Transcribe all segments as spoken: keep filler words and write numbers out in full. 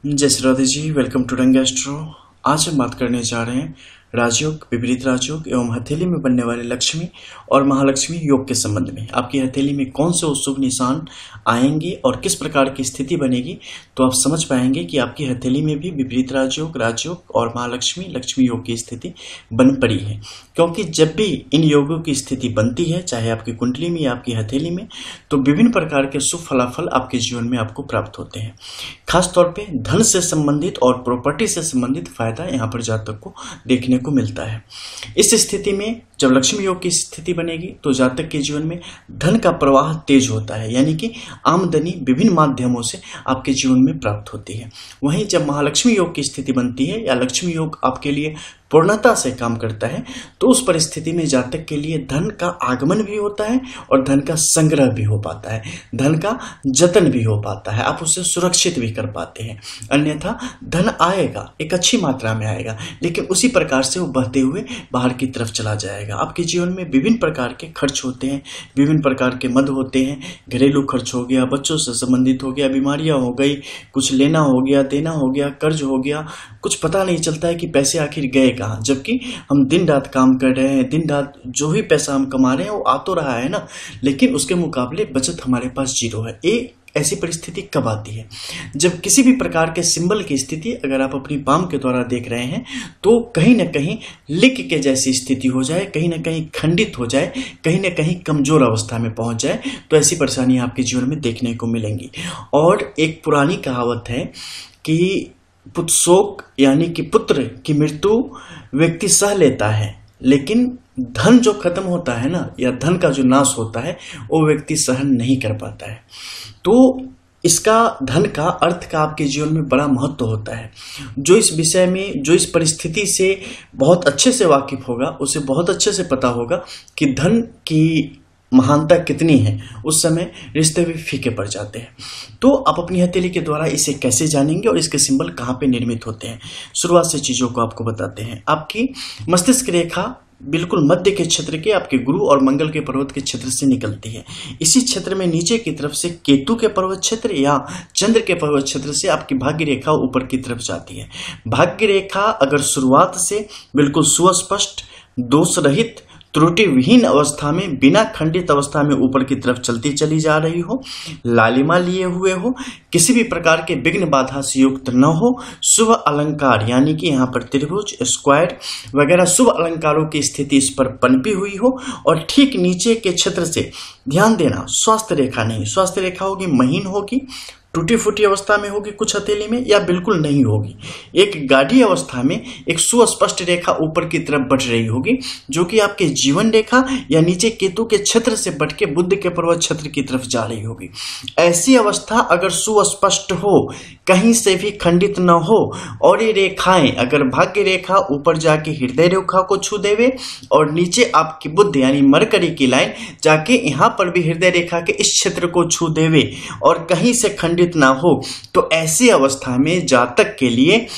जय Shri Radhe ji, welcome to Rang Astro. आज हम बात करने जा रहे हैं राजयोग, विपरीत राजयोग एवं हथेली में बनने वाले लक्ष्मी और महालक्ष्मी योग के संबंध में। आपकी हथेली में कौन से शुभ निशान आएंगे और किस प्रकार की स्थिति बनेगी, तो आप समझ पाएंगे कि आपकी हथेली में भी विपरीत राजयोग, राजयोग और महालक्ष्मी, लक्ष्मी योग की स्थिति बन पड़ी है। क्योंकि जब भी इन योगों की स्थिति बनती है, चाहे आपकी कुंडली में या आपकी हथेली में, तो विभिन्न प्रकार के शुभ फलाफल आपके जीवन में आपको प्राप्त होते हैं। खासतौर पे धन से संबंधित और प्रॉपर्टी से संबंधित फायदा यहाँ पर जातक को देखने को मिलता है। इस स्थिति में जब लक्ष्मी योग की स्थिति बनेगी तो जातक के जीवन में धन का प्रवाह तेज होता है, यानी कि आमदनी विभिन्न माध्यमों से आपके जीवन में प्राप्त होती है। वहीं जब महालक्ष्मी योग की स्थिति बनती है या लक्ष्मी योग आपके लिए पूर्णता से काम करता है, तो उस परिस्थिति में जातक के लिए धन का आगमन भी होता है और धन का संग्रह भी हो पाता है, धन का जतन भी हो पाता है, आप उसे सुरक्षित भी कर पाते हैं। अन्यथा धन आएगा, एक अच्छी मात्रा में आएगा, लेकिन उसी प्रकार से वो बहते हुए बाहर की तरफ चला जाएगा। आपके जीवन में विभिन्न प्रकार के खर्च होते हैं, विभिन्न प्रकार के मद होते हैं। घरेलू खर्च हो गया, बच्चों से संबंधित हो गया, बीमारियां हो गई, कुछ लेना हो गया, देना हो गया, कर्ज हो गया, कुछ पता नहीं चलता है कि पैसे आखिर गए कहाँ। जबकि हम दिन रात काम कर रहे हैं, दिन रात जो भी पैसा हम कमा रहे हैं वो आ तो रहा है ना, लेकिन उसके मुकाबले बचत हमारे पास जीरो है। ए ऐसी परिस्थिति कब आती है? जब किसी भी प्रकार के सिंबल की स्थिति अगर आप अपनी पाम के द्वारा देख रहे हैं तो कहीं ना कहीं लिक के जैसी स्थिति हो जाए, कहीं ना कहीं खंडित हो जाए, कहीं ना कहीं कमजोर अवस्था में पहुंच जाए, तो ऐसी परेशानी आपके जीवन में देखने को मिलेंगी। और एक पुरानी कहावत है कि पुत्रशोक यानी कि पुत्र की मृत्यु व्यक्ति सह लेता है, लेकिन धन जो खत्म होता है ना, या धन का जो नाश होता है, वो व्यक्ति सहन नहीं कर पाता है। तो इसका धन का, अर्थ का आपके जीवन में बड़ा महत्व होता है। जो इस विषय में, जो इस परिस्थिति से बहुत अच्छे से वाकिफ होगा, उसे बहुत अच्छे से पता होगा कि धन की महानता कितनी है। उस समय रिश्ते भी फीके पड़ जाते हैं। तो आप अपनी हथेली के द्वारा इसे कैसे जानेंगे और इसके सिंबल कहाँ पे निर्मित होते हैं, शुरुआत से चीजों को आपको बताते हैं। आपकी मस्तिष्क रेखा बिल्कुल मध्य के क्षेत्र के आपके गुरु और मंगल के पर्वत के क्षेत्र से निकलती है। इसी क्षेत्र में नीचे की तरफ से केतु के पर्वत क्षेत्र या चंद्र के पर्वत क्षेत्र से आपकी भाग्य रेखा ऊपर की तरफ जाती है। भाग्य रेखा अगर शुरुआत से बिल्कुल सुस्पष्ट, दोष रहित, त्रुटि विहीन अवस्था में, बिना खंडित अवस्था में ऊपर की तरफ चलती चली जा रही हो, लालिमा लिए हुए हो, किसी भी प्रकार के विघ्न बाधा से युक्त न हो, शुभ अलंकार यानी कि यहाँ पर त्रिभुज, स्क्वायर वगैरह शुभ अलंकारों की स्थिति इस पर पनपी हुई हो, और ठीक नीचे के क्षेत्र से ध्यान देना, स्वास्थ्य रेखा नहीं, स्वास्थ्य रेखा होगी महीन होगी, टूटी फूटी अवस्था में होगी कुछ हथेली में, या बिल्कुल नहीं होगी। एक गाढ़ी अवस्था में एक सुस्पष्ट रेखा ऊपर की तरफ बढ़ रही होगी, जो कि आपके जीवन रेखा या नीचे केतु के क्षेत्र से बढ़ के बुध के पर्वत क्षेत्र की तरफ जा रही होगी। ऐसी अवस्था अगर सुस्पष्ट हो, कहीं से भी खंडित न हो, और ये रेखाएं अगर भाग्य रेखा ऊपर जाके हृदय रेखा को छू देवे और नीचे आपकी बुध यानी मरकरी की लाइन जाके यहाँ पर भी हृदय रेखा के इस क्षेत्र को छू देवे और कहीं से खंडित ना हो, तो ऐसी अवस्था में जातक के लिए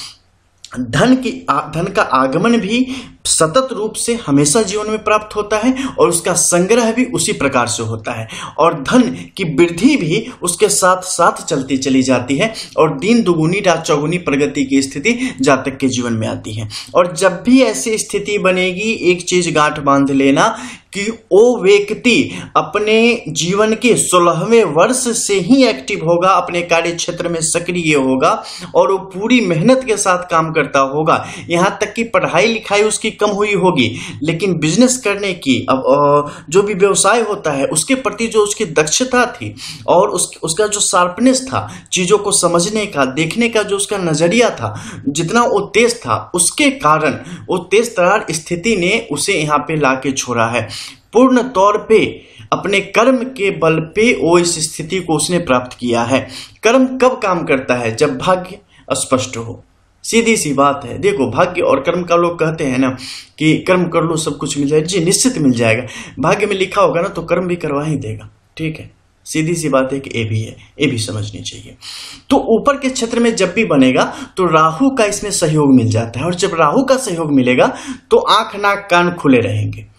धन की धन का आगमन भी सतत रूप से हमेशा जीवन में प्राप्त होता है और उसका संग्रह भी उसी प्रकार से होता है, और धन की वृद्धि भी उसके साथ साथ चलती चली जाती है, और दिन दुगुनी रात चौगुनी प्रगति की स्थिति जातक के जीवन में आती है। और जब भी ऐसी स्थिति बनेगी, एक चीज गांठ बांध लेना कि वो व्यक्ति अपने जीवन के सोलहवें वर्ष से ही एक्टिव होगा, अपने कार्य क्षेत्र में सक्रिय होगा और वो पूरी मेहनत के साथ काम करता होगा। यहाँ तक कि पढ़ाई लिखाई उसकी कम हुई होगी, लेकिन बिजनेस करने की, अब जो भी व्यवसाय होता है उसके प्रति जो उसकी दक्षता थी और उस, उसका जो शार्पनेस था, चीजों को समझने का, देखने का जो उसका नजरिया था, जितना वो तेज था, उसके कारण वो तेज तरार स्थिति ने उसे यहाँ पे लाके छोड़ा है। पूर्ण तौर पे अपने कर्म के बल पे वो इस स्थिति को उसने प्राप्त किया है। कर्म कब काम करता है? जब भाग्य स्पष्ट हो। सीधी सी बात है। देखो, भाग्य और कर्म का लोग कहते हैं ना कि कर्म कर लो सब कुछ मिल जाएगा। जी निश्चित मिल जाएगा, भाग्य में लिखा होगा ना तो कर्म भी करवा ही देगा। ठीक है, सीधी सी बात है कि ये भी है, ये भी समझनी चाहिए। तो ऊपर के क्षेत्र में जब भी बनेगा तो राहु का इसमें सहयोग मिल जाता है, और जब राहु का सहयोग मिलेगा तो आंख नाक कान खुले रहेंगे।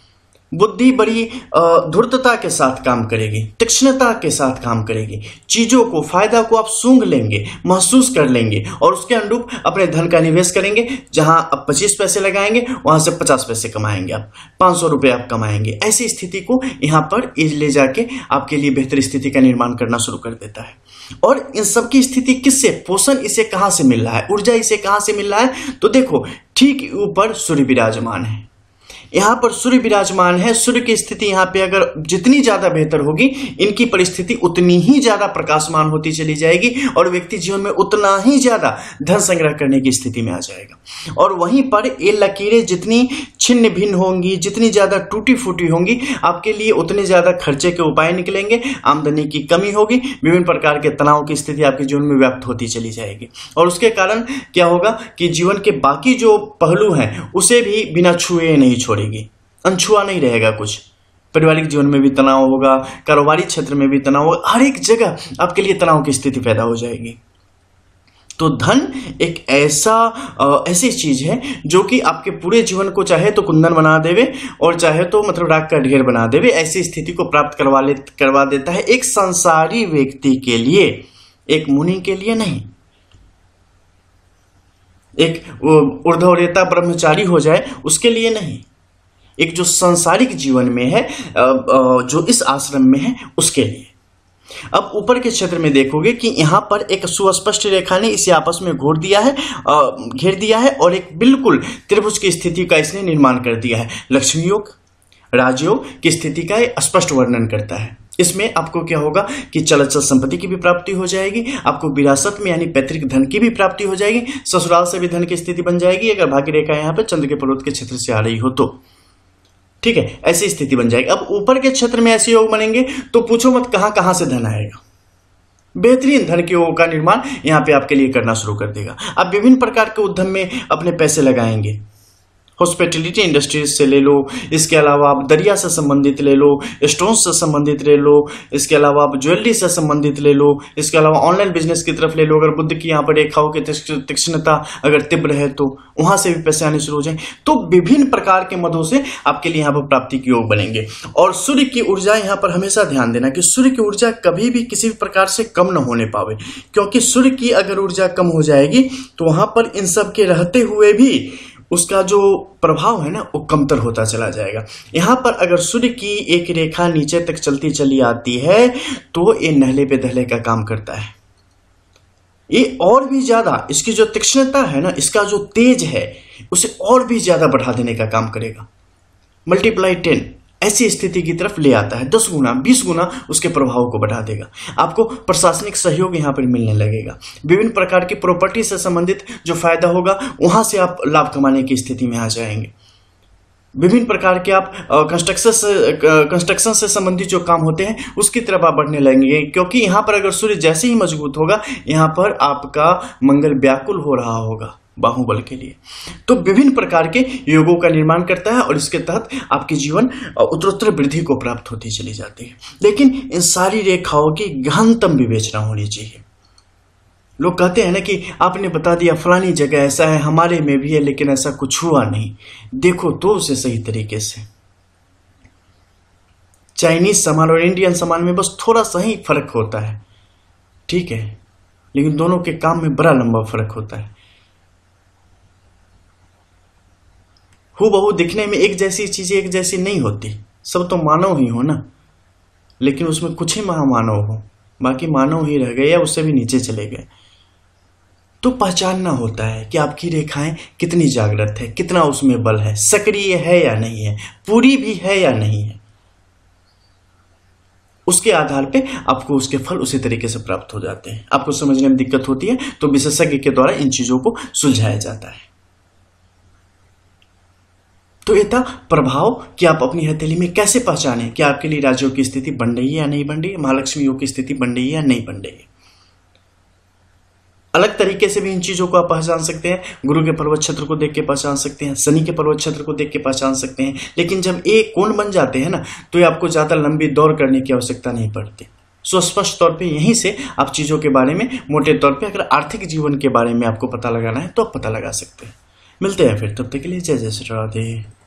बुद्धि बड़ी धूर्तता के साथ काम करेगी, तीक्ष्णता के साथ काम करेगी। चीजों को, फायदा को आप सूंघ लेंगे, महसूस कर लेंगे और उसके अनुरूप अपने धन का निवेश करेंगे। जहां आप पच्चीस पैसे लगाएंगे वहां से पचास पैसे कमाएंगे, आप पांच सौ रुपए आप कमाएंगे। ऐसी स्थिति को यहाँ पर ले जाके आपके लिए बेहतर स्थिति का निर्माण करना शुरू कर देता है। और इन सब की स्थिति किससे, पोषण इसे कहां से मिल रहा है, ऊर्जा इसे कहां से मिल रहा है? तो देखो, ठीक ऊपर सूर्य विराजमान है। यहां पर सूर्य विराजमान है। सूर्य की स्थिति यहां पे अगर जितनी ज्यादा बेहतर होगी, इनकी परिस्थिति उतनी ही ज्यादा प्रकाशमान होती चली जाएगी और व्यक्ति जीवन में उतना ही ज्यादा धन संग्रह करने की स्थिति में आ जाएगा। और वहीं पर ये लकीरें जितनी छिन्न भिन्न होंगी, जितनी ज्यादा टूटी फूटी होंगी, आपके लिए उतने ज्यादा खर्चे के उपाय निकलेंगे, आमदनी की कमी होगी, विभिन्न प्रकार के तनाव की स्थिति आपके जीवन में व्याप्त होती चली जाएगी। और उसके कारण क्या होगा कि जीवन के बाकी जो पहलू हैं उसे भी बिना छुए नहीं छोड़ेगी, अनछुआ नहीं रहेगा। कुछ पारिवारिक जीवन में भी तनाव होगा, कारोबारी क्षेत्र में भी तनाव होगा, हर एक जगह आपके लिए तनाव की स्थिति पैदा हो जाएगी। तो धन एक ऐसा ऐसी चीज है जो कि आपके पूरे जीवन को चाहे तो कुंदन बना देवे और चाहे तो मतलब राख का ढेर बना देवे, ऐसी स्थिति को प्राप्त करवा ले करवा देता है। एक संसारी व्यक्ति के लिए, एक मुनि के लिए नहीं। एक ऊर्ध्वरेता ब्रह्मचारी हो जाए उसके लिए नहीं, एक जो सांसारिक जीवन में है, जो इस आश्रम में है, उसके लिए। अब ऊपर के क्षेत्र में देखोगे कि यहां पर एक सुस्पष्ट रेखा ने इसे आपस में घोर दिया है, घेर दिया है और एक बिल्कुल त्रिभुज की स्थिति का इसने निर्माण कर दिया है। लक्ष्मी योग, राजयोग की स्थिति का स्पष्ट वर्णन करता है। इसमें आपको क्या होगा कि चलचल संपत्ति की भी प्राप्ति हो जाएगी, आपको विरासत में यानी पैतृक धन की भी प्राप्ति हो जाएगी, ससुराल से भी धन की स्थिति बन जाएगी अगर भाग्य रेखा यहाँ पे चंद्र के पर्वत के क्षेत्र से आ रही हो तो। ठीक है, ऐसी स्थिति बन जाएगी। अब ऊपर के क्षेत्र में ऐसे योग बनेंगे तो पूछो मत कहां कहां से धन आएगा। बेहतरीन धन के योगों का निर्माण यहाँ पे आपके लिए करना शुरू कर देगा। आप विभिन्न प्रकार के उद्यम में अपने पैसे लगाएंगे। हॉस्पिटलिटी इंडस्ट्रीज से ले लो, इसके अलावा आप दरिया से संबंधित ले लो, स्टोन से संबंधित ले लो, इसके अलावा आप ज्वेलरी से संबंधित ले लो, इसके अलावा ऑनलाइन बिजनेस की तरफ ले लो। अगर बुद्ध की यहाँ पर रेखाओं की तीक्ष्णता अगर तीव्र है तो वहां से भी पैसे आने शुरू हो जाए। तो विभिन्न प्रकार के मदों से आपके लिए यहाँ पर प्राप्ति के योग बनेंगे। और सूर्य की ऊर्जा यहाँ पर हमेशा ध्यान देना कि सूर्य की ऊर्जा कभी भी किसी भी प्रकार से कम न होने पावे, क्योंकि सूर्य की अगर ऊर्जा कम हो जाएगी तो वहां पर इन सब के रहते हुए भी उसका जो प्रभाव है ना वो कमतर होता चला जाएगा। यहां पर अगर सूर्य की एक रेखा नीचे तक चलती चली आती है तो ये नहले पे दहले का काम करता है। ये और भी ज्यादा इसकी जो तीक्ष्णता है ना, इसका जो तेज है उसे और भी ज्यादा बढ़ा देने का काम करेगा। मल्टीप्लाई टेन ऐसी स्थिति की तरफ ले आता है, दस गुना बीस गुना उसके प्रभाव को बढ़ा देगा। आपको प्रशासनिक सहयोग यहाँ पर मिलने लगेगा। विभिन्न प्रकार की प्रॉपर्टी से संबंधित जो फायदा होगा वहां से आप लाभ कमाने की स्थिति में आ जाएंगे। विभिन्न प्रकार के आप कंस्ट्रक्शन से कंस्ट्रक्शन से संबंधित जो काम होते हैं उसकी तरफ आप बढ़ने लगेंगे, क्योंकि यहाँ पर अगर सूर्य जैसे ही मजबूत होगा यहाँ पर आपका मंगल व्याकुल हो रहा होगा बाहुबल के लिए। तो विभिन्न प्रकार के योगों का निर्माण करता है और इसके तहत आपके जीवन उत्तरोत्तर वृद्धि को प्राप्त होती चली जाती है। लेकिन इन सारी रेखाओं की गहनतम विवेचना होनी चाहिए। लोग कहते हैं ना कि आपने बता दिया फलानी जगह ऐसा है, हमारे में भी है, लेकिन ऐसा कुछ हुआ नहीं। देखो तो उसे सही तरीके से। चाइनीज सामान और इंडियन सामान में बस थोड़ा सा ही फर्क होता है, ठीक है, लेकिन दोनों के काम में बड़ा लंबा फर्क होता है। हूबहू दिखने में एक जैसी चीजें एक जैसी नहीं होती, सब तो मानव ही हो ना, लेकिन उसमें कुछ ही महामानव हो, बाकी मानव ही रह गए या उससे भी नीचे चले गए। तो पहचानना होता है कि आपकी रेखाएं कितनी जागृत है, कितना उसमें बल है, सक्रिय है या नहीं है, पूरी भी है या नहीं है। उसके आधार पे आपको उसके फल उसी तरीके से प्राप्त हो जाते हैं। आपको समझने में दिक्कत होती है तो विशेषज्ञ के द्वारा इन चीजों को सुलझाया जाता है। तो ये था प्रभाव कि आप अपनी हथेली में कैसे पहचानें कि आपके लिए राजयोग की स्थिति बन रही है या नहीं बन रही है, महालक्ष्मी योग की स्थिति बन रही है या नहीं बन रही है। अलग तरीके से भी इन चीजों को आप पहचान सकते हैं। गुरु के पर्वत क्षेत्र को देख के पहचान सकते हैं, शनि के पर्वत क्षेत्र को देख के पहचान सकते हैं। लेकिन जब ये कोण बन जाते हैं ना तो ये आपको ज्यादा लंबी दौड़ करने की आवश्यकता नहीं पड़ती। सुस्पष्ट तौर पे यहीं से आप चीजों के बारे में मोटे तौर पे अगर आर्थिक जीवन के बारे में आपको पता लगाना है तो आप पता लगा सकते हैं। मिलते हैं फिर, तब तक के लिए जय जय श्री राधे।